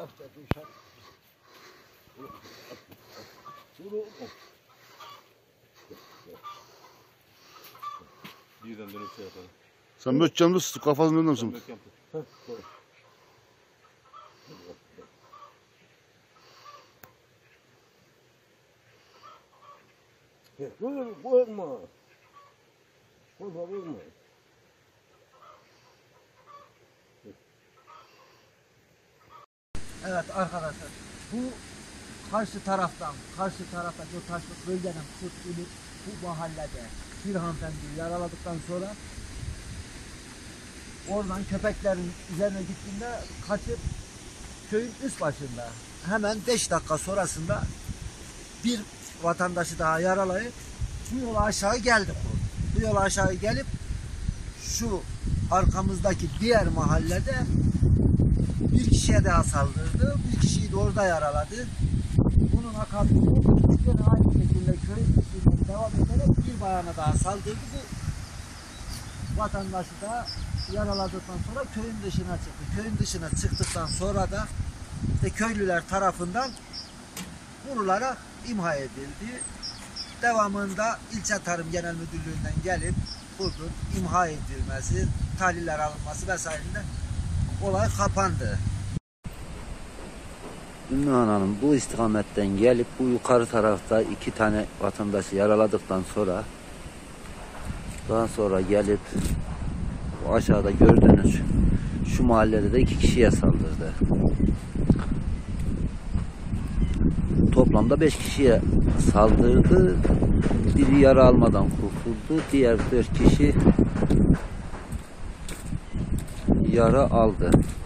tarafta dışarı. Birden dönüp şey yapalım. Sen mökkem dur, kafasını döndür musun? Mökkem tut. Korkma. Korkma. Evet arkadaşlar, bu karşı tarafta bu taşlık bölgenin kurtulup bu mahallede bir hanımefendi yaraladıktan sonra oradan köpeklerin üzerine gittiğinde kaçıp köyün üst başında hemen 5 dakika sonrasında bir vatandaşı daha yaralayıp bu yola aşağı geldi. Bu yola aşağı gelip şu arkamızdaki diğer mahallede bir kişiye daha saldırdı. Bir kişiyi de orada yaraladı. Bunun akabinde yine aynı şekilde köy içinde devam ederek bir bayana daha saldırdı. Bu vatandaşı da yaraladıktan sonra köyün dışına çıktı. Köyün dışına çıktıktan sonra da işte köylüler tarafından vurularak imha edildi. Devamında İlçe Tarım Genel Müdürlüğü'nden gelip bunun imha edilmesi, tahliller alınması vesairinde olay kapandı. Ümmühan Hanım bu istikametten gelip bu yukarı tarafta 2 tane vatandaşı yaraladıktan sonra daha sonra gelip bu aşağıda gördüğünüz şu mahallede de 2 kişiye saldırdı. Toplamda 5 kişiye saldırdı. Biri yara almadan kurtuldu. Diğer 4 kişi yara aldı.